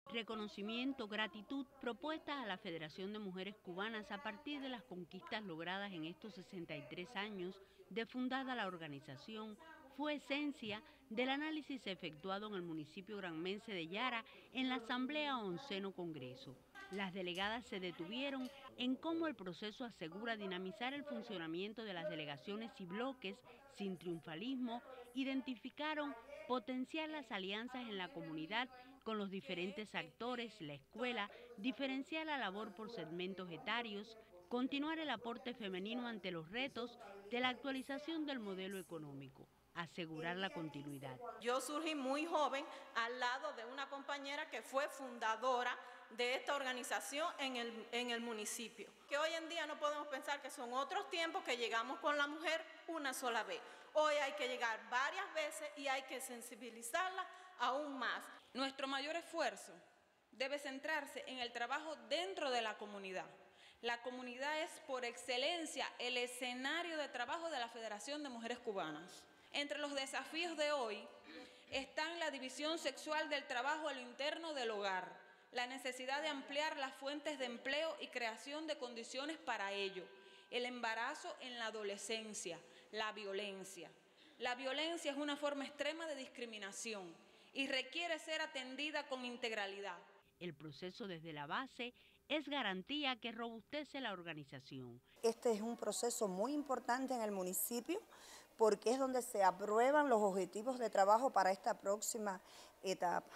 Reconocimiento, gratitud, propuestas a la Federación de Mujeres Cubanas a partir de las conquistas logradas en estos 63 años de fundada la organización, fue esencia del análisis efectuado en el municipio granmense de Yara en la Asamblea Onceno Congreso. Las delegadas se detuvieron en cómo el proceso asegura dinamizar el funcionamiento de las delegaciones y bloques sin triunfalismo, identificaron potenciar las alianzas en la comunidad con los diferentes actores, la escuela, diferenciar la labor por segmentos etarios, continuar el aporte femenino ante los retos de la actualización del modelo económico, asegurar la continuidad. Yo surgí muy joven al lado de una compañera que fue fundadora de esta organización en el municipio. Que hoy en día no podemos pensar que son otros tiempos que llegamos con la mujer una sola vez. Hoy hay que llegar varias veces y hay que sensibilizarla aún más. Nuestro mayor esfuerzo debe centrarse en el trabajo dentro de la comunidad. La comunidad es por excelencia el escenario de trabajo de la Federación de Mujeres Cubanas. Entre los desafíos de hoy están la división sexual del trabajo a lo interno del hogar, la necesidad de ampliar las fuentes de empleo y creación de condiciones para ello, el embarazo en la adolescencia, la violencia. La violencia es una forma extrema de discriminación y requiere ser atendida con integralidad. El proceso desde la base es garantía que robustece la organización. Este es un proceso muy importante en el municipio porque es donde se aprueban los objetivos de trabajo para esta próxima etapa.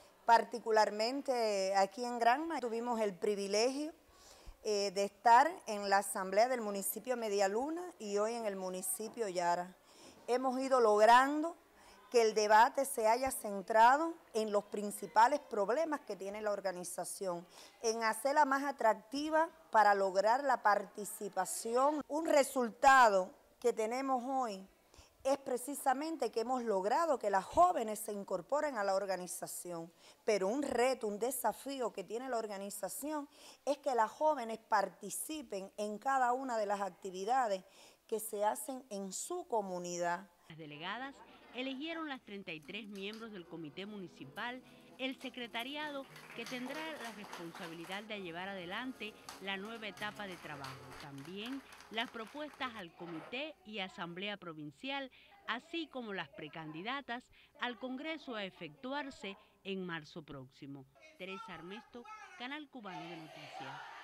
Particularmente aquí en Granma tuvimos el privilegio de estar en la asamblea del municipio Medialuna y hoy en el municipio Yara. Hemos ido logrando que el debate se haya centrado en los principales problemas que tiene la organización, en hacerla más atractiva para lograr la participación. Un resultado que tenemos hoy es precisamente que hemos logrado que las jóvenes se incorporen a la organización, pero un reto, un desafío que tiene la organización es que las jóvenes participen en cada una de las actividades que se hacen en su comunidad. Las delegadas eligieron las 33 miembros del comité municipal, el secretariado que tendrá la responsabilidad de llevar adelante la nueva etapa de trabajo. También las propuestas al comité y asamblea provincial, así como las precandidatas al Congreso a efectuarse en marzo próximo. Teresa Armesto, Canal Cubano de Noticias.